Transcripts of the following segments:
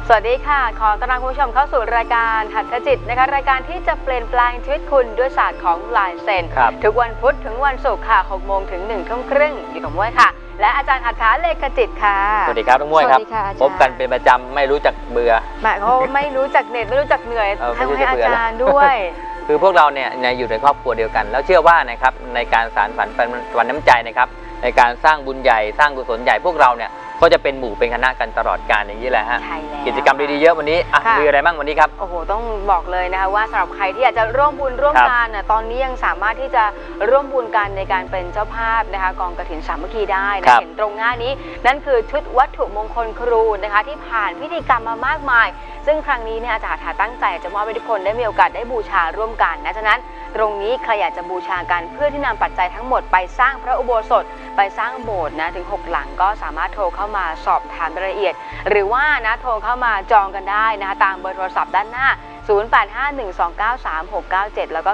สวัสดีค่ะขอต้อนรับคุณผู้ชมเข้าสู่รายการหัตถจิตนะคะรายการที่จะเปลี่ยนแปลงชีวิตคุณด้วยศาสตร์ของลายเซ็นทุกวันพุธถึงวันศุกร์ค่ะ 6 โมงถึง 1 ทุ่มครึ่งอยู่กับม้วยค่ะและอาจารย์หัตถาเลขจิตค่ะสวัสดีครับน้องม้วยครับพบกันเป็นประจำไม่รู้จักเบื่อหมายเขาไม่รู้จักเหน็ดไม่รู้จักเหนื่อยให้อาจารย์ด้วยคือพวกเราเนี่ยอยู่ในครอบครัวเดียวกันแล้วเชื่อว่านะครับในการสานฝันวันน้ำใจนะครับในการสร้างบุญใหญ่สร้างกุศลใหญ่พวกเราเนี่ยก็จะเป็นหมู่เป็นคณะกันตลอดกาลอย่างนี้แหละฮะกิจกรรมดีๆเยอะวันนี้มีอะไรบ้างวันนี้ครับโอ้โหต้องบอกเลยนะคะว่าสำหรับใครที่อยากจะร่วมบุญร่วมกันตอนนี้ยังสามารถที่จะร่วมบุญกันในการเป็นเจ้าภาพนะคะกองกฐินสามัคคีได้นะเห็นตรงหน้านี้นั่นคือชุดวัตถุมงคลครูนะคะที่ผ่านพิธีกรรมมามากมายซึ่งครั้งนี้เนี่ยอาจารย์ตั้งใจจะมอบให้ทุกคนได้มีโอกาสได้บูชาร่วมกันนะฉะนั้นตรงนี้ใครอยากจะบูชากันเพื่อที่นำปัจจัยทั้งหมดไปสร้างพระอุโบสถไปสร้างโบสถ์นะถึง6หลังก็สามารถโทรเข้ามาสอบถามรายละเอียดหรือว่านะโทรเข้ามาจองกันได้นะคะตามเบอร์โทรศัพท์ด้านหน้า0851293697แล้วก็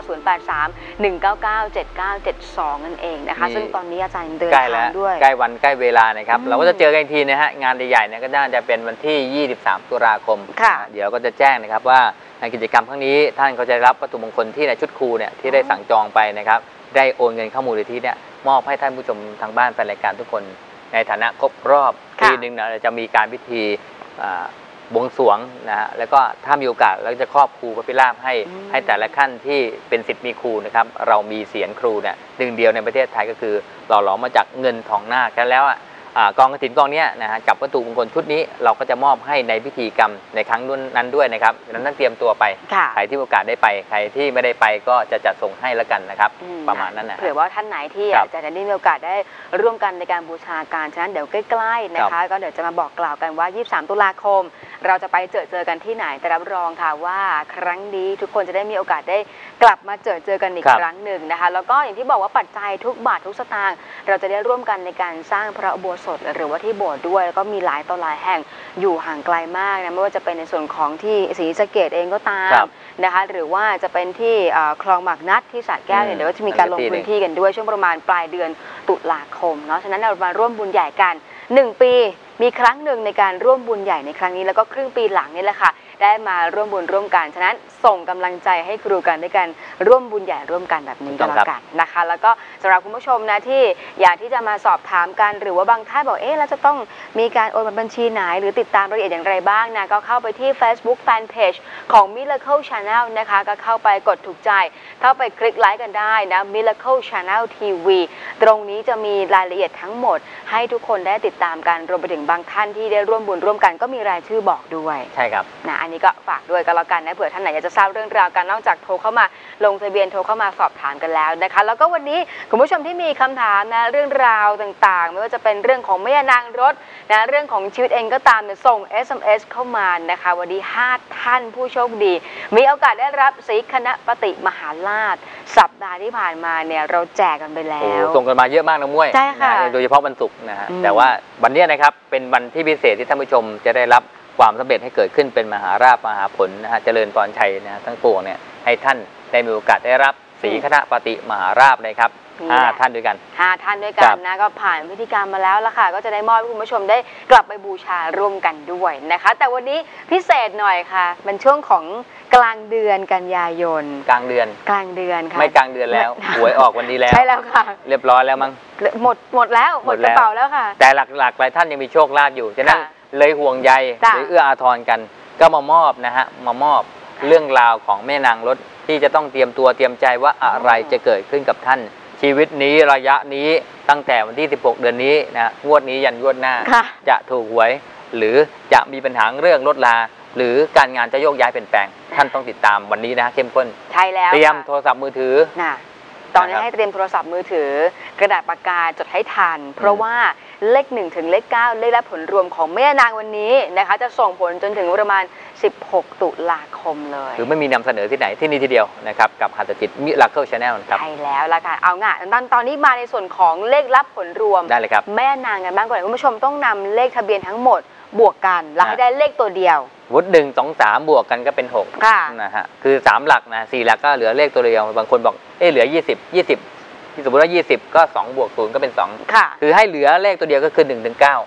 0831997972นั่นเองนะคะซึ่งตอนนี้อาจารย์เดินทางด้วยใกล้วันใกล้เวลานะครับเราก็จะเจอกันทีนะฮะงานใหญ่ๆเนี่ยก็น่าจะเป็นวันที่23ตุลาคมเดี๋ยวก็จะแจ้งนะครับว่าในกิจกรรมครั้งนี้ท่านเขาจะรับวัตถุมงคลที่ในชุดครูเนี่ยที่ได้สั่งจองไปนะครับได้โอนเงินเข้ามูลนิธิเนี่ยมอบให้ท่านผู้ชมทางบ้านแฟนรายการทุกคนในฐานะครบรอบปีหนึ่งเราจะมีการพิธีบวงสรวงนะฮะแล้วก็ถ้ามีโอกาสเราจะครอบครูพระพิราบให้แต่ละขั้นที่เป็นศิษย์มีครูนะครับเรามีเสียรครูเนี่ยหนึ่งเดียวในประเทศไทยก็คือหล่อหลอมมาจากเงินทองนาคกันแล้วกองกฐินกองนี้นะฮะกับวัตถุมงคลชุดนี้เราก็จะมอบให้ในพิธีกรรมในครั้งนั้นด้วยนะครับดังนั้นเตรียมตัวไปใครที่โอกาสได้ไปใครที่ไม่ได้ไปก็จะจัดส่งให้แล้วกันนะครับประมาณนั้นนะเผื่อว่าท่านไหนที่อาจจะได้มีโอกาสได้ร่วมกันในการบูชาการฉะนั้นเดี๋ยวใกล้ๆนะคะก็เดี๋ยวจะมาบอกกล่าวกันว่า23ตุลาคมเราจะไปเจอกันที่ไหนแต่รับรองค่ะว่าครั้งนี้ทุกคนจะได้มีโอกาสได้กลับมาเจอกันอีกครั้งหนึ่งนะคะแล้วก็อย่างที่บอกว่าปัจจัยทุกบาททุกสตางค์เราจะได้ร่วมกันในการสร้างพระอุโบสถหรือว่าที่โบสถ์ด้วยแล้วก็มีหลายต่อหลายแห่งอยู่ห่างไกลมากนะไม่ว่าจะเป็นในส่วนของที่ศรีสะเกษเองก็ตามนะคะหรือว่าจะเป็นที่คลองหมากนัดที่สระแก้วเนี่ยเดี๋ยวก็จะมีการลงพื้นที่กันด้วยช่วงประมาณปลายเดือนตุลาคมเนาะฉะนั้นเรามาร่วมบุญใหญ่กัน1 ปีมีครั้งหนึ่งในการร่วมบุญใหญ่ในครั้งนี้แล้วก็ครึ่งปีหลังนี่แหละค่ะได้มาร่วมบุญร่วมกันฉะนั้นส่งกำลังใจให้ครูกันด้วยกันร่วมบุญใหญ่ร่วมกันแบบนี้ก็แล้วกันนะคะแล้วก็สำหรับคุณผู้ชมนะที่อยากที่จะมาสอบถามกันหรือว่าบางท่านบอกแล้วจะต้องมีการโอนบัญชีไหนหรือติดตามรายละเอียดอย่างไรบ้างนะก็เข้าไปที่ Facebook Fanpage ของ Miracle Channel นะคะก็เข้าไปกดถูกใจเข้าไปคลิกไลค์กันได้นะ Miracle Channel TV ตรงนี้จะมีรายละเอียดทั้งหมดให้ทุกคนได้ติดตามกันรวมไปถึงบางท่านที่ได้ร่วมบุญร่วมกันก็มีรายชื่อบอกด้วยใช่ครับนะอันนี้ก็ฝากด้วยก็แล้วกันนะเผื่อท่านไหนอยากจะทราบเรื่องราวกันนอกจากโทรเข้ามาลงทะเบียนโทรเข้ามาสอบถามกันแล้วนะคะแล้วก็วันนี้คุณผู้ชมที่มีคำถามนะเรื่องราวต่างๆไม่ว่าจะเป็นเรื่องของแม่นางรถนะเรื่องของชีวิตเองก็ตามเนี่ยส่ง SMS เข้ามานะคะวันนี้5ท่านผู้โชคดีมีโอกาสได้รับศรีคณปฏิมหาราชสัปดาห์ที่ผ่านมาเนี่ยเราแจกกันไปแล้วส่งกันมาเยอะมากนะม้วยใช่ค่ะโดยเฉพาะวันศุกร์นะฮะแต่ว่าวันนี้นะครับเป็นวันที่พิเศษที่ท่านผู้ชมจะได้รับความสำเร็จให้เกิดขึ้นเป็นมหาราภมหาผลนะฮะเจริญพรชัยนะทั้งปวงเนี่ยให้ท่านได้มีโอกาสได้รับศรีคณปฏิมหาราภนะครับ5 ท่านด้วยกัน 5 ท่านด้วยกันนะก็ผ่านพิธีกรรมมาแล้วละค่ะก็จะได้มอบให้คุณผู้ชมได้กลับไปบูชาร่วมกันด้วยนะคะแต่วันนี้พิเศษหน่อยค่ะเป็นช่วงของกลางเดือนกันยายนกลางเดือนค่ะไม่กลางเดือนแล้วหวยออกวันนี้แล้วใช่แล้วค่ะเรียบร้อยแล้วมั้งหมดแล้วหมดกระเป๋าแล้วค่ะแต่หลักๆหลายท่านยังมีโชคลาภอยู่ฉะนั้นเลยห่วงใยหรือเอื้ออาทรกันก็มามอบนะฮะมามอบเรื่องราวของแม่นางรถที่จะต้องเตรียมตัวเตรียมใจว่าอะไรจะเกิดขึ้นกับท่านชีวิตนี้ระยะนี้ตั้งแต่วันที่16เดือนนี้นะงวดนี้ยันงวดหน้าจะถูกหวยหรือจะมีปัญหาเรื่องรถลาหรือการงานจะโยกย้ายเปลี่ยนแปลงท่านต้องติดตามวันนี้นะเข้มข้นใช่แล้วเตรียมโทรศัพท์มือถือตอนนี้ให้เตรียมโทรศัพท์มือถือกระดาษปากกาจดให้ทันเพราะว่าเลข1ถึงเลข9เลขและผลรวมของแม่นางวันนี้นะคะจะส่งผลจนถึงประมาณ16ตุลาคมเลยคือไม่มีนำเสนอที่ไหนที่นี่ทีเดียวนะครับกับหัตถจิตMiracle Channel ครับใช่แล้วล่ะค่ะเอาง่ะตอนนี้มาในส่วนของเลขลับผลรวมได้เลยครับแม่นางกันบ้างก่อนคุณผู้ชมต้องนำเลขทะเบียนทั้งหมดบวกกันแล้วให้ได้เลขตัวเดียววุฒิ1 2 3บวกกันก็เป็น6นะฮะคือ3หลักนะ4หลักก็เหลือเลขตัวเดียวบางคนบอกเหลือ20ที่สมมติว่า20ก็2 บวก 0ก็เป็น2คือให้เหลือเลขตัวเดียวก็คือ1 ถึง 9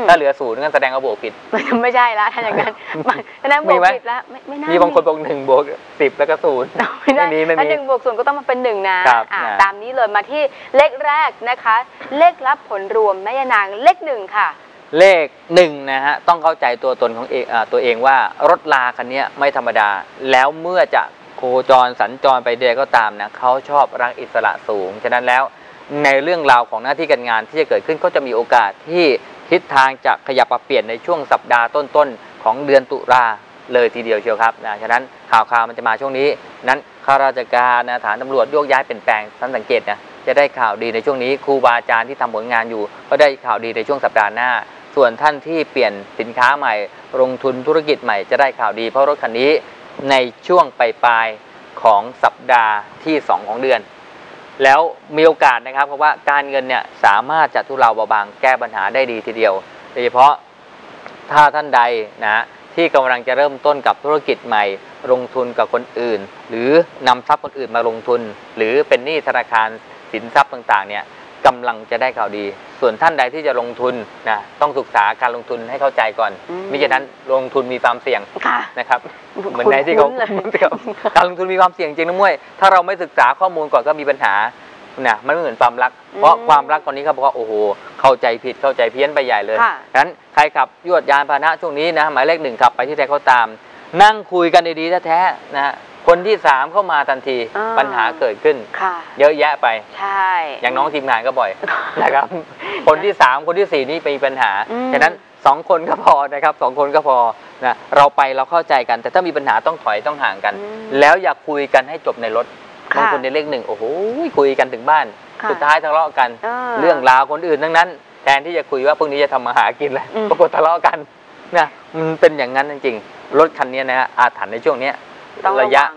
ถ้าเหลือ0ก็แสดงว่าบวกผิดไม่ใช่ละถ้าอย่างนั้นถ้านั้นบวกผิดแล้วไม่น่ามีบางคนบอก1บวก10แล้วก็0ไม่มีถ้า1บวก0ก็ต้องมาเป็น1นะตามนี้เลยมาที่เลขแรกนะคะเลขรับผลรวมแม่ยานางเลข1ค่ะเลข1นะฮะต้องเข้าใจตัวตนของตัวเองว่ารถราคันนี้ไม่ธรรมดาแล้วเมื่อจะโคจรสัญจรไปใดก็ตามนะเขาชอบรักอิสระสูงฉะนั้นแล้วในเรื่องราวของหน้าที่การงานที่จะเกิดขึ้นก็จะมีโอกาสที่ทิศทางจะขยับปรับเปลี่ยนในช่วงสัปดาห์ต้นๆของเดือนตุลาเลยทีเดียวเชียวครับฉะนั้นข่าวมันจะมาช่วงนี้นั้นข้าราชการฐานตำรวจโยกย้ายเปลี่ยนแปลงท่านสังเกตนะจะได้ข่าวดีในช่วงนี้ครูบาอาจารย์ที่ทำผลงานอยู่ก็ได้ข่าวดีในช่วงสัปดาห์หน้าส่วนท่านที่เปลี่ยนสินค้าใหม่ลงทุนธุรกิจใหม่จะได้ข่าวดีเพราะรถคันนี้ในช่วงปลายของสัปดาห์ที่2ของเดือนแล้วมีโอกาสนะครับเพราะว่าการเงินเนี่ยสามารถจะทุเลาเบาบางแก้ปัญหาได้ดีทีเดียวโดยเฉพาะถ้าท่านใดนะที่กำลังจะเริ่มต้นกับธุรกิจใหม่ลงทุนกับคนอื่นหรือนำทรัพย์คนอื่นมาลงทุนหรือเป็นหนี้ธนาคารสินทรัพย์ต่างๆเนี่ยกำลังจะได้ข่าวดีส่วนท่านใดที่จะลงทุนนะต้องศึกษาการลงทุนให้เข้าใจก่อนมิฉะนั้นลงทุนมีความเสี่ยงนะครับเหมือนในที่เขาการลงทุนมีความเสี่ยงจริงนะมุ้ยถ้าเราไม่ศึกษาข้อมูลก่อนก็มีปัญหานะมันไม่เหมือนความรักเพราะความรักตอนนี้เขาบอกว่าโอ้โหเข้าใจผิดเข้าใจเพี้ยนไปใหญ่เลยฉะนั้นใครขับยวดยานพาหนะช่วงนี้นะหมายเลข1ขับไปที่ใดก็ตามนั่งคุยกันดีๆแท้ๆนะคนที่3เข้ามาทันทีปัญหาเกิดขึ้นเยอะแยะไปใช่อย่างน้องทีมงานก็บ่อยนะครับคนที่3คนที่4นี่มีปัญหาฉะนั้น2คนก็พอนะครับ2คนก็พอนะเราไปเราเข้าใจกันแต่ถ้ามีปัญหาต้องถอยต้องห่างกันแล้วอย่าคุยกันให้จบในรถบางคนในเลข1โอ้โหคุยกันถึงบ้านสุดท้ายทะเลาะกันเรื่องราวคนอื่นทั้งนั้นแทนที่จะคุยว่าพรุ่งนี้จะทำมาหากินเลยปรากฏทะเลาะกันนะมันเป็นอย่างนั้นจริงๆรถคันนี้นะฮะอาถรรพ์ในช่วงนี้ระยะ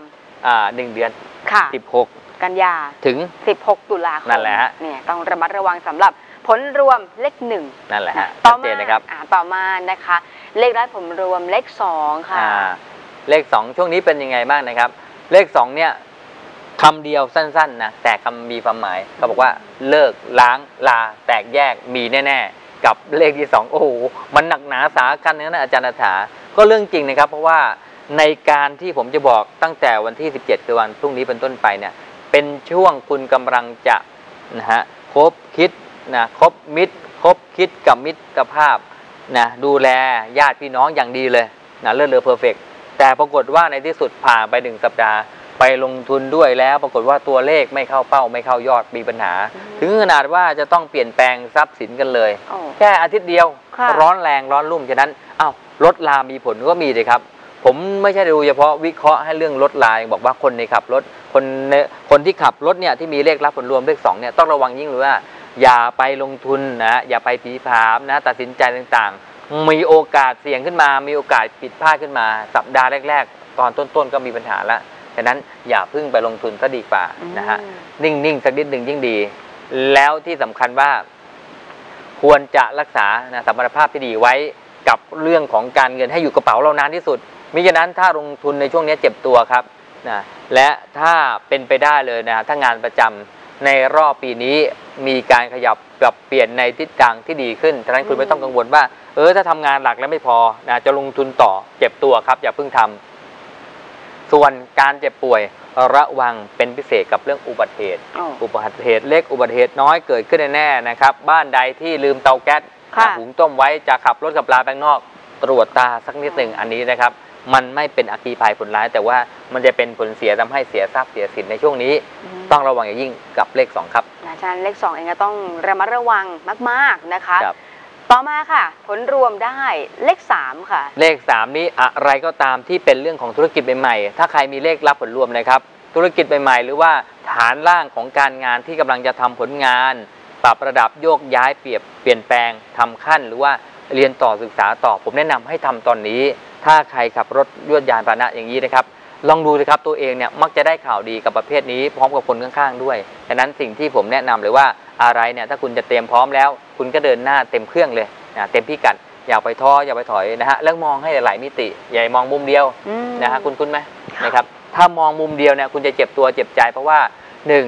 1 เดือน16 กันยาถึง 16 ตุลาคมนั่นแหละฮะเนี่ยต้องระมัดระวังสำหรับผลรวมเลข1 นั่นแหละฮะต่อมานะครับต่อมานะคะเลขรับผลรวมเลข2ค่ะเลข2ช่วงนี้เป็นยังไงบ้างนะครับเลข2เนี่ยคำเดียวสั้นๆนะแต่คำมีความหมายเขาบอกว่าเลิกล้างลาแตกแยกมีแน่ๆกับเลขที่2โอ้โหมันหนักหนาสาหัสนะอาจารย์ณัฐาก็เรื่องจริงนะครับเพราะว่าในการที่ผมจะบอกตั้งแต่วันที่17คือวันพรุ่งนี้เป็นต้นไปเนี่ยเป็นช่วงคุณกำลังจะนะฮะคบคิดนะคบมิตรคบคิดกับมิตรภาพนะดูแลญาติพี่น้องอย่างดีเลยนะเลิศเลอเพอร์เฟกต์แต่ปรากฏว่าในที่สุดผ่านไป1 สัปดาห์ไปลงทุนด้วยแล้วปรากฏว่าตัวเลขไม่เข้าเป้าไม่เข้ายอดมีปัญหาถึงขนาดว่าจะต้องเปลี่ยนแปลงทรัพย์สินกันเลยแค่อาทิตย์เดียวร้อนแรงร้อนรุ่มฉะนั้นลดลามีผลก็มีเลยครับผมไม่ใช่ดูเฉพาะวิเคราะห์ให้เรื่องลดลาบอกว่าคนในขับรถคนที่ขับรถเนี่ยที่มีเลขรับผลรวมเลข2เนี่ยต้องระวังยิ่งเลยว่าอย่าไปลงทุนนะอย่าไปผีผามนะตัดสินใจต่างๆมีโอกาสเสี่ยงขึ้นมามีโอกาสผิดพลาดขึ้นมาสัปดาห์แรกๆตอนต้นๆก็มีปัญหาแล้วฉะนั้นอย่าเพิ่งไปลงทุนก็ดีกว่านะฮะนิ่งๆสักนิดหนึ่งยิ่งดีแล้วที่สำคัญว่าควรจะรักษาสมรรถภาพที่ดีไว้กับเรื่องของการเงินให้อยู่กระเป๋าเรานานที่สุดมิฉะนั้นถ้าลงทุนในช่วงนี้เจ็บตัวครับนะและถ้าเป็นไปได้เลยนะถ้างานประจำในรอบปีนี้มีการขยับปรับเปลี่ยนในทิศทางที่ดีขึ้นฉะนั้นคุณไม่ต้องกังวลว่าถ้าทำงานหลักแล้วไม่พอนะจะลงทุนต่อเจ็บตัวครับอย่าเพิ่งทำส่วนการเจ็บป่วยระวังเป็นพิเศษกับเรื่องอุบัติเหตุเล็กอุบัติเหตุน้อยเกิดขึ้นแน่ๆนะครับบ้านใดที่ลืมเตาแก๊สหุงต้มไว้จะขับรถกับปลาแปลงนอกตรวจตาสักนิดหนึ่งอันนี้นะครับมันไม่เป็นอัคคีภัยผลร้ายแต่ว่ามันจะเป็นผลเสียทำให้เสียทรัพย์เสียสินในช่วงนี้ต้องระวังอย่างยิ่งกับเลข2ครับอาจารย์เลข2เองก็ต้องระมัดระวังมากๆนะคะต่อมาค่ะผลรวมได้เลข3ค่ะเลข3นี้อะไรก็ตามที่เป็นเรื่องของธุรกิจใหม่ๆถ้าใครมีเลขรับผลรวมนะครับธุรกิจใหม่ๆหรือว่าฐานล่างของการงานที่กำลังจะทำผลงานปรับระดับโยกย้ายเปลี่ยนแปลงทำขั้นหรือว่าเรียนต่อศึกษาต่อผมแนะนำให้ทำตอนนี้ถ้าใครขับรถยวดยานพาหนะอย่างนี้นะครับลองดูเลยครับตัวเองเนี่ยมักจะได้ข่าวดีกับประเภทนี้พร้อมกับคนข้างๆด้วยฉะนั้นสิ่งที่ผมแนะนำเลยว่าอะไรเนี่ยถ้าคุณจะเตรียมพร้อมแล้วคุณก็เดินหน้าเต็มเครื่องเลยเต็มพิกัดอย่าไปท้ออย่าไปถอยนะฮะแล้วมองให้หลายมิติอย่ามองมุมเดียวนะฮะคุณไหมนะครับถ้ามองมุมเดียวเนี่ยคุณจะเจ็บตัวเจ็บใจเพราะว่า1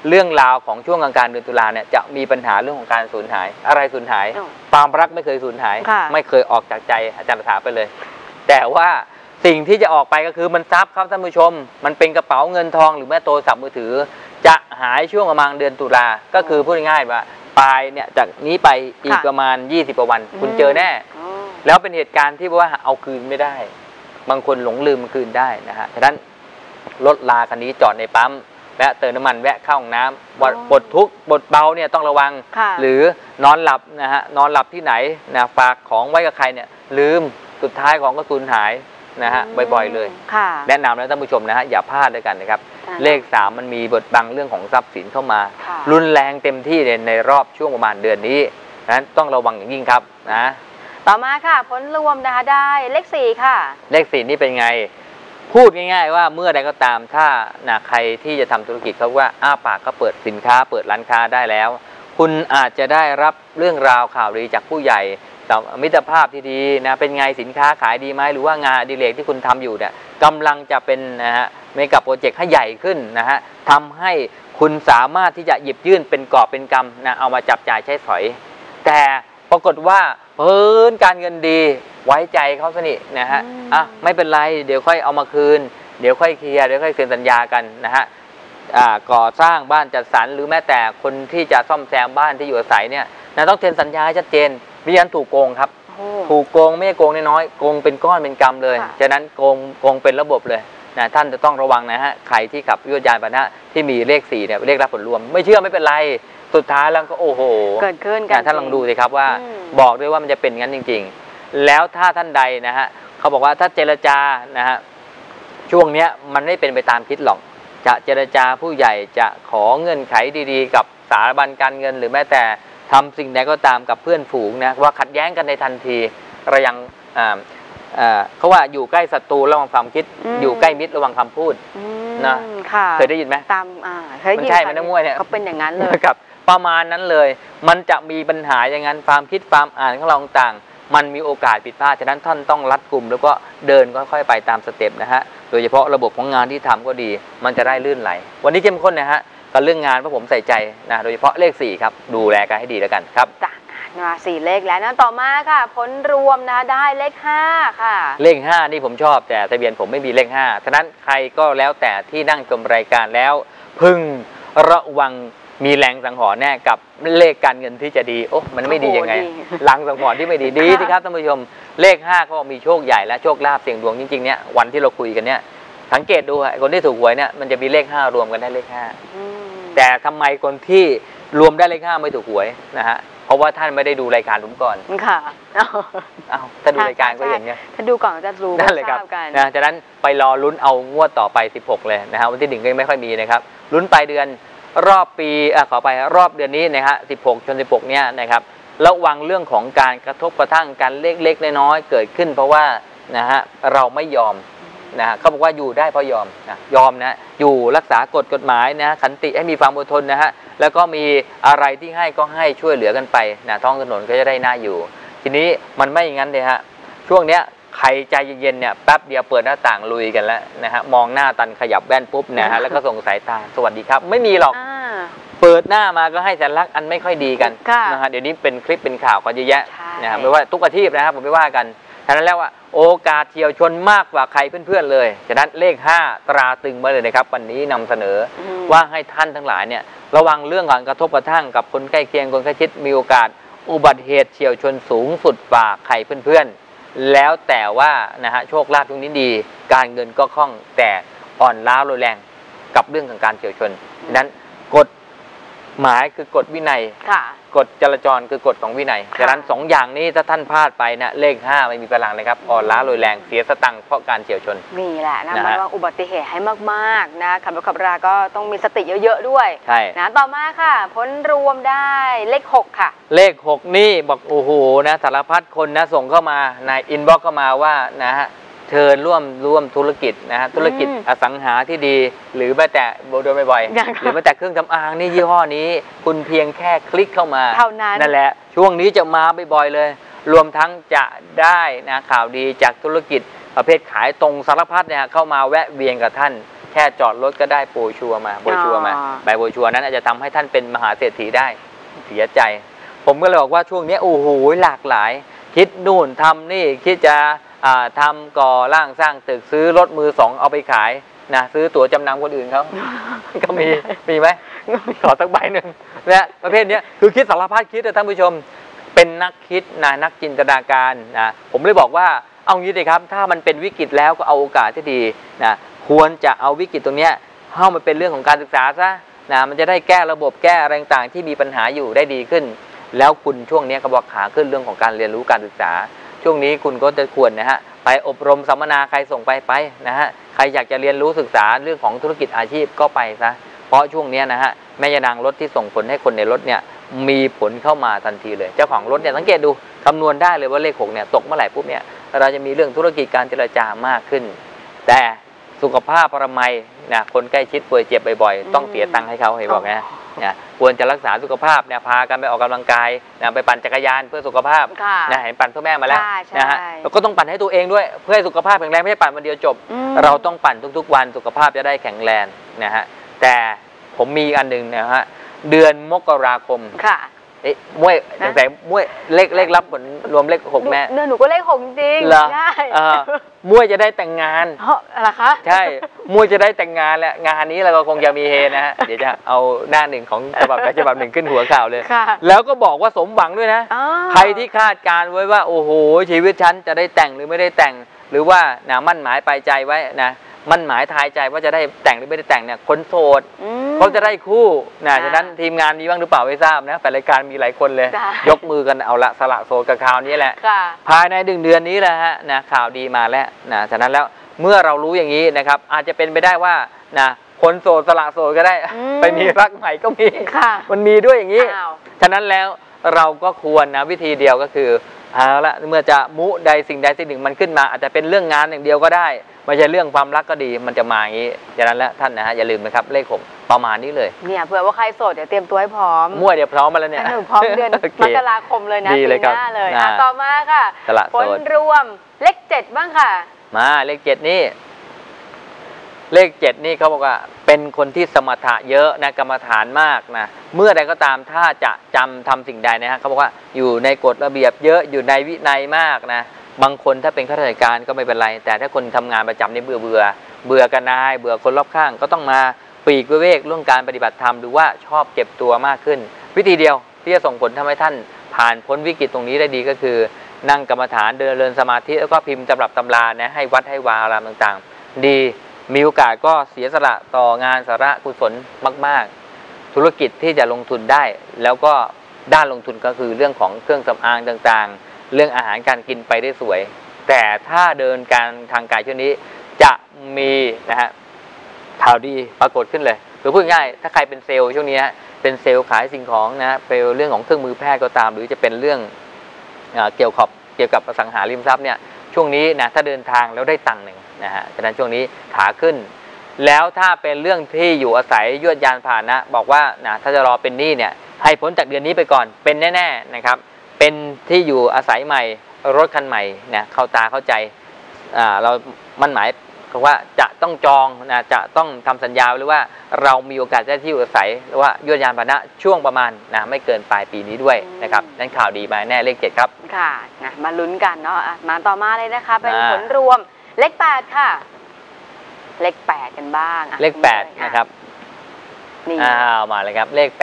เรื่องราวของช่วงกลางๆเดือนตุลาเนี่ยจะมีปัญหาเรื่องของการสูญหายอะไรสูญหายความรักไม่เคยสูญหายไม่เคยออกจากใจอาจารย์ถามไปเลยแต่ว่าสิ่งที่จะออกไปก็คือมันทรัพย์ครับท่านผู้ชมมันเป็นกระเป๋าเงินทองหรือแม้โทรศัพท์มือถือจะหายช่วงประมาณเดือนตุลาก็คือพูดง่ายๆว่าปลายเนี่ยจากนี้ไปอีกประมาณ20 กว่าวันคุณเจอแน่แล้วเป็นเหตุการณ์ที่ว่าเอาคืนไม่ได้บางคนหลงลืมมันคืนได้นะฮะฉะนั้นรถลาคันนี้จอดในปั๊มแวะเติมน้ำมันแวะเข้าห้องน้ำบททุกบทเบาเนี่ยต้องระวังหรือนอนหลับนะฮะนอนหลับที่ไหนนะฝากของไว้กับใครเนี่ยลืมสุดท้ายของก็สูญหายนะฮะบ่อยๆเลยแนะนำนะท่านผู้ชมนะฮะอย่าพลาดด้วยกันนะครับเลข3มันมีบทบังเรื่องของทรัพย์สินเข้ามารุนแรงเต็มที่ในรอบช่วงประมาณเดือนนี้นั้นต้องระวังอย่างยิ่งครับนะต่อมาค่ะผลรวมนะคะได้เลข4ค่ะเลข4นี่เป็นไงพูดง่ายๆว่าเมื่อใดก็ตามถ้าใครที่จะทำธุรกิจเขาว่าอ้าปากก็เปิดสินค้าเปิดร้านค้าได้แล้วคุณอาจจะได้รับเรื่องราวข่าวดีจากผู้ใหญ่มิตรภาพที่ดีนะเป็นไงสินค้าขายดีไหมหรือว่างานอดิเรกที่คุณทำอยู่เนี่ยกำลังจะเป็นนะฮะเมกะโปรเจกต์ให้ใหญ่ขึ้นนะฮะทำให้คุณสามารถที่จะหยิบยื่นเป็นกอบเป็นกำนะเอามาจับจ่ายใช้สอยแต่ปรากฏว่าการเงินดีไว้ใจเขาสนิทนะฮะไม่เป็นไรเดี๋ยวค่อยเอามาคืนเดี๋ยวค่อยเคลียร์เดี๋ยวค่อยเซ็นสัญญากันนะฮะก่อสร้างบ้านจัดสรรหรือแม้แต่คนที่จะซ่อมแซมบ้านที่อยู่อาศัยเนี่ยนะต้องเซ็นสัญญาชัดเจนไม่งั้นถูกโกงครับถูกโกงไม่ใช่โกงน้อยๆโกงเป็นก้อนเป็นกำเลยฉะนั้นโกงเป็นระบบเลยนะท่านจะต้องระวังนะฮะใครที่ขับยานพาหนะที่มีเลข4เนี่ยเลขรับผลรวมไม่เชื่อไม่เป็นไรสุดท้ายแล้วก็โอ้โหเกิดขึ้นกันท่านลองดูสิครับว่าบอกด้วยว่ามันจะเป็นงั้นจริงๆแล้วถ้าท่านใดนะฮะเขาบอกว่าถ้าเจรจานะฮะช่วงเนี้ยมันไม่เป็นไปตามคิดหรอกจะเจรจาผู้ใหญ่จะขอเงื่อนไขดีๆกับสถาบันการเงินหรือแม้แต่ทำสิ่งใดก็ตามกับเพื่อนฝูงนะว่าขัดแย้งกันในทันทีเรายังเขาว่าอยู่ใกล้ศัตรูระวังความคิดอยู่ใกล้มิตรระวังคำพูดนะเคยได้ยินไหมตามมันใช่มันต้องมวยเนี่ยเขาเป็นอย่างนั้นเลยครับประมาณนั้นเลยมันจะมีปัญหาอย่างนั้นความคิดความอ่านของเราต่างมันมีโอกาสผิดพลาดฉะนั้นท่านต้องรัดกุมแล้วก็เดินค่อยๆไปตามสเต็ปนะฮะโดยเฉพาะระบบของงานที่ทำก็ดีมันจะได้ลื่นไหลวันนี้เข้มข้นนะฮะกับเรื่องงานเพราะผมใส่ใจนะโดยเฉพาะเลข4ครับดูแลกันให้ดีแล้วกันครับจ้ะมา4เลขแล้วนะต่อมาค่ะผลรวมนะได้เลข5ค่ะเลข5นี่ผมชอบแต่ทะเบียนผมไม่มีเลข5ฉะนั้นใครก็แล้วแต่ที่นั่งชมรายการแล้วพึงระวังมีแรงสังหรณ์แน่กับเลขการเงินที่จะดีโอ้มันไม่ดียังไงหลังสังหรณ์ที่ไม่ดีดีสิครับท่านผู้ชมเลข5ก็มีโชคใหญ่และโชคลาภเสี่ยงดวงจริงๆเนี่ยวันที่เราคุยกันเนี่ยสังเกตดูคนที่ถูกหวยเนี่ยมันจะมีเลข5รวมกันได้เลข5แต่ทำไมคนที่รวมได้เลข5ไม่ถูกหวยนะฮะเพราะว่าท่านไม่ได้ดูรายการผมก่อนค่ะถ้าดูรายการก็อย่างเงี้ยถ้าดูก่อนจะรู้นั่นเลยครับนะฉะนั้นไปรอลุ้นเอางวดต่อไป16เลยนะฮะวันที่1ก็ไม่ค่อยมีนะครับลุ้นปลายเดือนรอบปีขอไปรอบเดือนนี้นะฮะ16 จน 16เนี่ยนะครับระวังเรื่องของการกระทบกระทั่งกันเล็กๆน้อยๆเกิดขึ้นเพราะว่านะฮะเราไม่ยอมนะเขาบอกว่าอยู่ได้เพราะยอมนะยอมนะอยู่รักษากฎหมายนะขันติให้มีความอดทนนะฮะแล้วก็มีอะไรที่ให้ก็ให้ช่วยเหลือกันไปนะท้องถนนก็จะได้น่าอยู่ทีนี้มันไม่อย่างนั้นเลยฮะช่วงเนี้ยใครใจเย็นๆเนี่ยแป๊บเดียวเปิดหน้าต่างลุยกันแล้วนะฮะมองหน้าตันขยับแว่นปุ๊บนะฮะแล้วก็ส่งสายตาสวัสดีครับไม่มีหรอกเปิดหน้ามาก็ให้สัญลักษณ์อันไม่ค่อยดีกันนะฮะเดี๋ยวนี้เป็นคลิปเป็นข่าวกันเยอะแยะนะฮะไม่ว่าทุกอาชีพนะครับผมไม่ว่ากันฉะนั้นแล้วว่าโอกาสเฉียวชนมากกว่าใครเพื่อนๆเลยฉะนั้นเลข5ตราตึงมาเลยนะครับวันนี้นำเสนอว่าให้ท่านทั้งหลายเนี่ยระวังเรื่องการกระทบกระทั่งกับคนใกล้เคียงคนใกล้ชิดมีโอกาสอุบัติเหตุเฉียวชนสูงสุดกว่าใครเพื่อนๆแล้วแต่ว่านะฮะโชคลาภตรงนี้ดีการเงินก็คล่องแต่อ่อนล้าโรยแรงกับเรื่องของการเฉียวชนฉะนั้นกฎหมายคือกฎวินัยกฎจราจรคือกฎของวินัยฉะนั้น2อย่างนี้ถ้าท่านพลาดไปนะเลข5ไม่มีพลังเลยครับอ่อนล้าโรยแรงเสียสตังค์เพราะการเฉียวชนมีแหละนะระวังอุบัติเหตุให้มากๆนะขับรถขับราก็ต้องมีสติเยอะๆด้วยใช่นะต่อมาค่ะผลรวมได้เลข6ค่ะเลข6นี่บอกโอ้โหนะสารพัดคนนะส่งเข้ามาในอินบ็อกซ์เข้ามาว่านะฮะเชิญร่วมธุรกิจนะฮะธุรกิจอสังหาที่ดีหรือแม้แต่โดยบ่อยๆหรือแม้แต่เครื่องสำอางนี่ยี่ห้อนี้คุณเพียงแค่คลิกเข้ามาเท่านั้นนั่นแหละช่วงนี้จะมาบ่อยๆเลยรวมทั้งจะได้นะข่าวดีจากธุรกิจประเภทขายตรงสารพัดเนี่ยเข้ามาแวะเวียนกับท่านฉค่จอดรถก็ได้โบรชัวร์มาใบโบรชัวร์นั้นอาจจะทำให้ท่านเป็นมหาเศรษฐีได้เสียใจผมก็เลยบอกว่าช่วงนี้โอ้โหหลากหลายคิดนู่นทำนี่คิดจะทำก่อร่างสร้างตึกซื้อรถมือสองเอาไปขายนะซื้อตั๋วจำนำคนอื่นเขา ก็มีไหมขอสักใบหนึ่งนะประเภทนี้คือคิดสารพัดคิดนะท่านผู้ชมเป็นนักคิดนะนักจินตนาการนะผมเลยบอกว่าเอางี้เลยครับถ้ามันเป็นวิกฤตแล้วก็เอาโอกาสที่ดีนะควรจะเอาวิกฤตตรงนี้เข้ามาเป็นเรื่องของการศึกษาซะนะมันจะได้แก้ระบบแก้อะไรต่างๆที่มีปัญหาอยู่ได้ดีขึ้นแล้วคุณช่วงนี้ก็บอกขาขึ้นเรื่องของการเรียนรู้การศึกษาช่วงนี้คุณก็จะควรนะฮะไปอบรมสัมมนาใครส่งไปนะฮะใครอยากจะเรียนรู้ศึกษาเรื่องของธุรกิจอาชีพก็ไปซะเพราะช่วงนี้นะฮะแม่ยานางรถที่ส่งผลให้คนในรถเนี่ยมีผลเข้ามาทันทีเลยเจ้าของรถเนี่ยสังเกตดูคำนวณได้เลยว่าเลข6เนี่ยตกเมื่อไหร่ปุ๊บเนี่ยเราจะมีเรื่องธุรกิจการเจรจามากขึ้นแต่สุขภาพปรมัยนะคนใกล้ชิดป่วยเจ็บบ่อยๆต้องเสียตังค์ให้เขาเห็นบอกนะควรจะรักษาสุขภาพเนี่ยพากันไปออกกำลังกายนะไปปั่นจักรยานเพื่อสุขภาพนะเห็นปั่นเพื่อแม่มาแล้วนะฮะแล้วก็ต้องปั่นให้ตัวเองด้วยเพื่อให้สุขภาพแข็งแรงไม่ใช่ปั่นวันเดียวจบเราต้องปั่นทุกๆวันสุขภาพจะได้แข็งแรงนะฮะแต่ผมมีอันหนึ่งนะฮะเดือนมกราคมมวยตั้งแต่มวยเลขรับผลรวมเลข6แม่หนูก็เลข6จริงใช่มวยจะได้แต่งงานอะไรคะใช่มวยจะได้แต่งงานแล้วงานนี้เราก็คงจะมีเฮนะฮะเดี๋ยวจะเอาหน้าหนึ่งของฉบับหนึ่งขึ้นหัวข่าวเลยแล้วก็บอกว่าสมหวังด้วยนะใครที่คาดการไว้ว่าโอ้โหชีวิตฉันจะได้แต่งหรือไม่ได้แต่งหรือว่ามั่นหมายปลายใจไว้นะมั่นหมายทายใจว่าจะได้แต่งหรือไม่ได้แต่งเนี่ยคนโสดเขาจะได้คู่ฉะนั้นทีมงานมีบ้างหรือเปล่าไม่ทราบนะแต่รายการมีหลายคนเลยยกมือกันเอาละสละโสดกับข่าวนี้แหละภายในเดือนนี้แหละฮะนะข่าวดีมาแล้วนะฉะนั้นแล้วเมื่อเรารู้อย่างนี้นะครับอาจจะเป็นไปได้ว่านะคนโสดสละโสดก็ได้ไปมีรักใหม่ก็มีมันมีด้วยอย่างนี้ฉะนั้นแล้วเราก็ควรนะวิธีเดียวก็คือเอาละเมื่อจะมุใดสิ่งใดสิ่งหนึ่งมันขึ้นมาอาจจะเป็นเรื่องงานอย่างเดียวก็ได้ไม่ใช่เรื่องความรักก็ดีมันจะมาอย่างนี้ฉะนั้นแล้วท่านนะฮะอย่าลืมนะครับเลข6ประมาณนี้เลยเนี่ยเผื่อว่าใครโสดเดี๋ยวเตรียมตัวให้พร้อมมั่วเดี๋ยวพร้อมมาแล้วเนี่ยพร้อมเดือนมกราคมเลยนะปีหน้าเลยต่อมาค่ะผลรวมเลข7บ้างค่ะมาเลข7นี่เลข7นี่เขาบอกว่าเป็นคนที่สมถะเยอะนะกรรมฐานมากนะเมื่อใดก็ตามถ้าจะจำทำสิ่งใดนะฮะเขาบอกว่าอยู่ในกฎระเบียบเยอะอยู่ในวินัยมากนะบางคนถ้าเป็นข้าราชการก็ไม่เป็นไรแต่ถ้าคนทำงานประจำนี่เบื่อกันนายเบื่อคนรอบข้างก็ต้องมาปลีกวิเวกเรื่องการปฏิบัติธรรมหรือว่าชอบเก็บตัวมากขึ้นวิธีเดียวที่จะส่งผลทำให้ท่านผ่านพ้นวิกฤตตรงนี้ได้ดีก็คือนั่งกรรมฐานเดินสมาธิแล้วก็พิมพ์ตำรับตำรานะให้วัดให้วาอารามต่างๆดีมีโอกาสก็เสียสละต่องานสาระกุศลมากๆธุรกิจที่จะลงทุนได้แล้วก็ด้านลงทุนก็คือเรื่องของเครื่องสำอางต่างๆเรื่องอาหารการกินไปได้สวยแต่ถ้าเดินการทางกายช่วงนี้จะมีนะฮะข่าวดีปรากฏขึ้นเลยคือพูดง่ายถ้าใครเป็นเซลล์ช่วงนี้เป็นเซลล์ขายสิ่งของนะเป็นเรื่องของเครื่องมือแพทย์ก็ตามหรือจะเป็นเรื่องเกี่ยวกับอสังหาริมทรัพย์เนี่ยช่วงนี้นะถ้าเดินทางแล้วได้ตังค์หนึ่งนะฮะฉะนั้นช่วงนี้ขาขึ้นแล้วถ้าเป็นเรื่องที่อยู่อาศัยยวดยานพาหนะบอกว่านะถ้าจะรอเป็นหนี้เนี่ยให้พ้นจากเดือนนี้ไปก่อนเป็นแน่ๆนะครับเป็นที่อยู่อาศัยใหม่รถคันใหม่นะเข้าตาเข้าใจเรามั่นหมายว่าจะต้องจองนะจะต้องทำสัญญาหรือว่าเรามีโอกาสได้ที่อยู่อาศัยหรือว่ายวดยานพาหนะช่วงประมาณนะไม่เกินปลายปีนี้ด้วยนะครับนั่นข่าวดีมาแน่เลข7ครับค่ะนะมาลุ้นกันเนาะมาต่อมาเลยนะคะเป็นผลรวมเลข8ค่ะเลข8กันบ้างเลข8นะครับนี่มาเลยครับเลข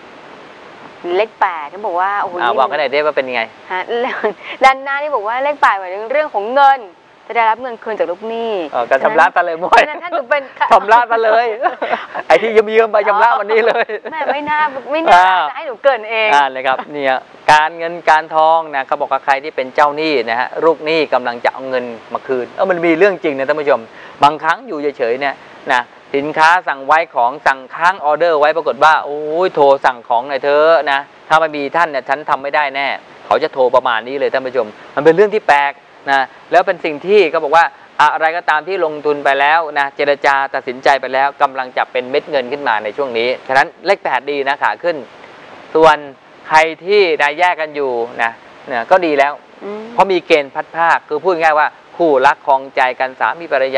8 เลข8ที่บอกว่าโอ้โหบอกกันหน่อยได้ว่าเป็นยังไงด้านหน้านี่บอกว่าเลข8หมายถึงเรื่องของเงินจะได้รับเงินคืนจากลูกหนี้การชำระซะเลยมั่วท่านถึงเป็นชำระซะเลยไอ้ที่ยืมไปชำระวันนี้เลยแม่ไม่น่าจะให้หนูเกินเองเลยครับเนี่ยการเงินการทองนะเขาบอกว่าใครที่เป็นเจ้าหนี้นะฮะลูกหนี้กำลังจะเอาเงินมาคืนมันมีเรื่องจริงนะท่านผู้ชมบางครั้งอยู่เฉยๆเนี่ยนะสินค้าสั่งไว้ของสั่งค้างออเดอร์ไว้ปรากฏว่าโอ้ยโทรสั่งของหน่อยเธอนะถ้าไม่มีท่านเนี่ยฉันทำไม่ได้แน่เขาจะโทรประมาณนี้เลยท่านผู้ชมมันเป็นเรื่องที่แปลกนะแล้วเป็นสิ่งที่เขาบอกว่าอะไรก็ตามที่ลงทุนไปแล้วนะเจรจาตัดสินใจไปแล้วกำลังจะเป็นเม็ดเงินขึ้นมาในช่วงนี้ฉะนั้นเลข8ดีนะขาขึ้นส่วนใครที่ได้แยกกันอยู่นะก็ดีแล้วเพราะมีเกณฑ์พัดภาคคือพูดง่ายว่าคู่รักครองใจกันสามีภรรยา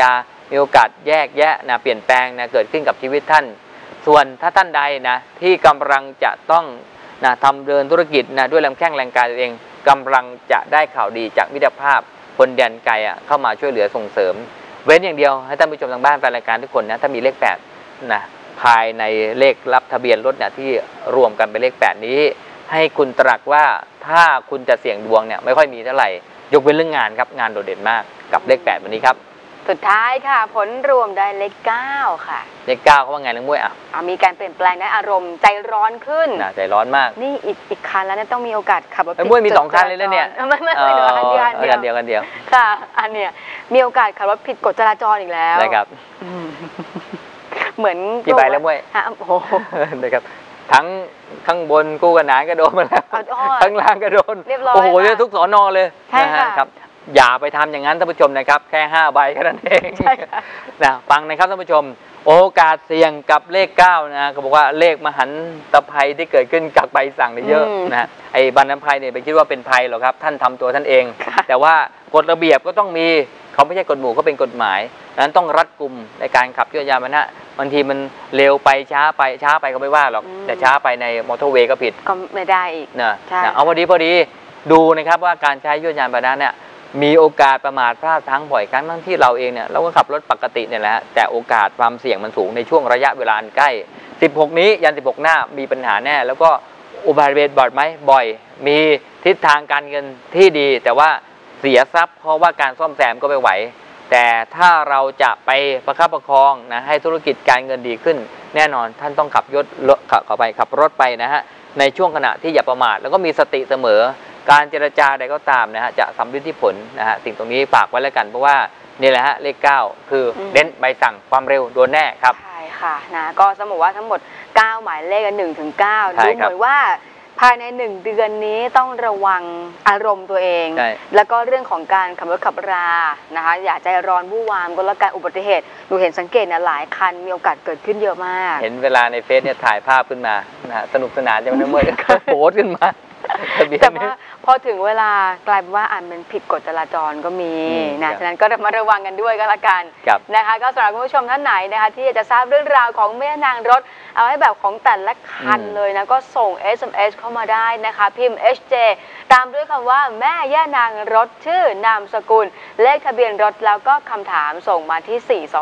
มีโอกาสแยกแยะนะเปลี่ยนแปลงนะเกิดขึ้นกับชีวิตท่านส่วนถ้าท่านใดนะที่กำลังจะต้องนะทำเดินธุรกิจนะด้วยแรงแข้งแรงกายตัวเองกำลังจะได้ข่าวดีจากมิตรภาพคนแดนไกลเข้ามาช่วยเหลือส่งเสริมเว้นอย่างเดียวให้ท่านผู้ชมทางบ้านแฟนรายการทุกคนนะถ้ามีเลข8นะภายในเลขรับทะเบียนรถเนี่ยที่รวมกันเป็นเลข8นี้ให้คุณตรัสว่าถ้าคุณจะเสี่ยงดวงเนี่ยไม่ค่อยมีเท่าไหร่ยกเว้นเรื่องงานครับงานโดดเด่นมากกับเลข8วันนี้ครับสุดท้ายค่ะผลรวมได้เลข9ค่ะเลข9เขาว่าไงน้องมุ้ยมีการเปลี่ยนแปลงได้อารมณ์ใจร้อนขึ้นใจร้อนมากนี่อีกคันแล้วเนี่ยต้องมีโอกาสขับรถมุ้ยมี2คันเลยนะเนี่ยไม่เดียวค่ะอันเนี้ยมีโอกาสขับรถผิดกฎจราจรอีกแล้วนะครับเหมือนกี่ใบแล้วมุ้ยโอ้โหนะครับทั้งข้างบนกู้กันหนาก็โดนมาแล้วทั้งล่างก็โดนโอ้โหเยอะทุกสอนอเลยนะครับอย่าไปทำอย่างนั้นท่านผู้ชมนะครับแค่5ใบแค่นั้นเองนะฟังนะครับท่านผู้ชมโอกาสเสี่ยงกับเลข9นะเขาบอกว่าเลขมหันตภัยที่เกิดขึ้นจากใบสั่งเยอะนะไอ้บรรณภัยเนี่ยไปคิดว่าเป็นภัยหรอกครับท่านทำตัวท่านเองแต่ว่ากฎระเบียบก็ต้องมีเขาไม่ใช่กฎหมู่ก็เป็นกฎหมายนั้นต้องรัดกุมในการขับยนต์ยานพาหนะบางทีมันเร็วไปช้าไปก็ไม่ว่าหรอกแต่ช้าไปในมอเตอร์เวย์ก็ผิดก็ไม่ได้อีกนะเอาพอดีดูนะครับว่าการใช้ยนต์ยานพาหนะเนี่ยมีโอกาสประมาทพลาดพลั้งบ่อยครั้งทั้งที่เราเองเนี่ยเราก็ขับรถปกติเนี่ยแหละแต่โอกาสความเสี่ยงมันสูงในช่วงระยะเวลาใกล้16นี้ยัน16หน้ามีปัญหาแน่แล้วก็อุบัติเหตุบ่อยไหมบ่อยมีทิศทางการเงินที่ดีแต่ว่าเสียทรัพย์เพราะว่าการซ่อมแซมก็ไม่ไหวแต่ถ้าเราจะไปประคับประคองนะให้ธุรกิจการเงินดีขึ้นแน่นอนท่านต้องขับรถไปนะฮะในช่วงขณะที่อย่าประมาทแล้วก็มีสติเสมอการเจรจาใดก็ตามนะฮะจะสำลิดที่ผลนะฮะสิ่งตรงนี้ฝากไว้แล้วกันเพราะว่านี่แหละฮะเลข9คือเน้นใบสั่งความเร็วโดนแน่ครับใช่ค่ะนะก็สมมติว่าทั้งหมด9หมายเลขกัน1 ถึง 9ดูเหมือนว่าภายใน1เดือนนี้ต้องระวังอารมณ์ตัวเองแล้วก็เรื่องของการขับรถขับรานะคะอย่าใจร้อนวู่วามก็แล้วกันอุบัติเหตุดูเห็นสังเกตนะหลายคันมีโอกาสเกิดขึ้นเยอะมากเห็นเวลาในเฟซเนี่ยถ่ายภาพขึ้นมานะสนุกสนานจะมันเมื่อยโพสขึ้นมาแต่ว่าพอถึงเวลากลายเป็นว่ามันผิดกฎจราจรก็มีนะฉะนั้นก็ระมัดระวังกันด้วยก็แล้วกันนะคะก็สำหรับคุณผู้ชมท่านไหนนะคะที่อยากจะทราบเรื่องราวของแม่นางรถเอาให้แบบของแต่ละคันเลยนะก็ส่ง SMS เข้ามาได้นะคะพิมพ์ HJ ตามด้วยคำว่าแม่ย่านางรถชื่อนามสกุลเลขทะเบียนรถแล้วก็คำถามส่งมาที่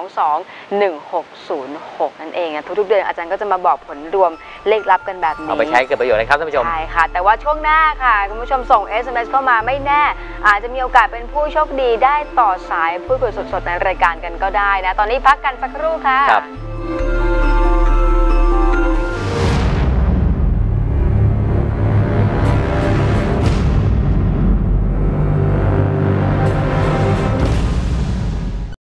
4221606 นั่นเองนะทุกๆเดือนอาจารย์ก็จะมาบอกผลรวมเลขลับกันแบบนี้เอาไปใช้เกิดประโยชน์นะครับท่านผู้ชมใช่ค่ะแต่ว่าช่วงหน้าค่ะคุณผู้ชมส่ง SMS เข้ามาไม่แน่อาจจะมีโอกาสเป็นผู้โชคดีได้ต่อสายพูดคุยสดๆในรายการกันก็ได้นะตอนนี้พักกันสักครู่ค่ะ